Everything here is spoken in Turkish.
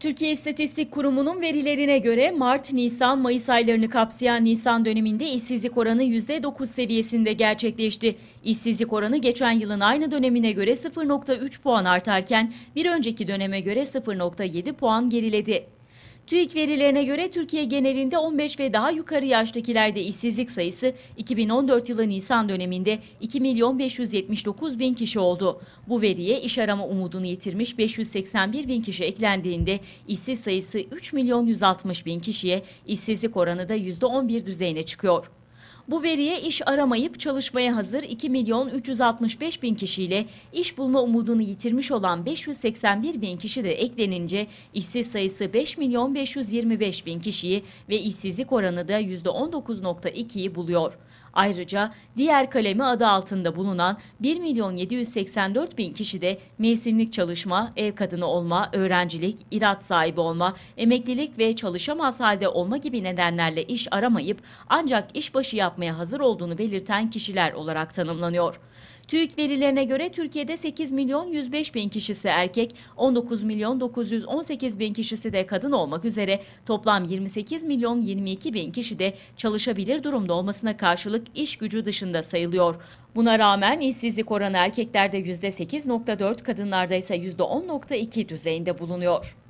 Türkiye İstatistik Kurumu'nun verilerine göre Mart, Nisan, Mayıs aylarını kapsayan Nisan döneminde işsizlik oranı %9 seviyesinde gerçekleşti. İşsizlik oranı geçen yılın aynı dönemine göre 0,3 puan artarken bir önceki döneme göre 0,7 puan geriledi. TÜİK verilerine göre Türkiye genelinde 15 ve daha yukarı yaştakilerde işsizlik sayısı 2014 yılı Nisan döneminde 2.579.000 kişi oldu. Bu veriye iş arama umudunu yitirmiş 581.000 kişi eklendiğinde işsiz sayısı 3.160.000 kişiye, işsizlik oranı da %11 düzeyine çıkıyor. Bu veriye iş aramayıp çalışmaya hazır 2.365.000 kişiyle iş bulma umudunu yitirmiş olan 581.000 kişi de eklenince işsiz sayısı 5.525.000 kişiyi ve işsizlik oranı da %19,2'yi buluyor. Ayrıca diğer kalemi adı altında bulunan 1.784.000 kişi de mevsimlik çalışma, ev kadını olma, öğrencilik, irad sahibi olma, emeklilik ve çalışamaz halde olma gibi nedenlerle iş aramayıp ancak işbaşı yapmaya hazır olduğunu belirten kişiler olarak tanımlanıyor. TÜİK verilerine göre Türkiye'de 8.105.000 kişisi erkek, 19.918.000 kişisi de kadın olmak üzere toplam 28.022.000 kişi de çalışabilir durumda olmasına karşılık iş gücü dışında sayılıyor. Buna rağmen işsizlik oranı erkeklerde %8,4, kadınlarda ise %10,2 düzeyinde bulunuyor.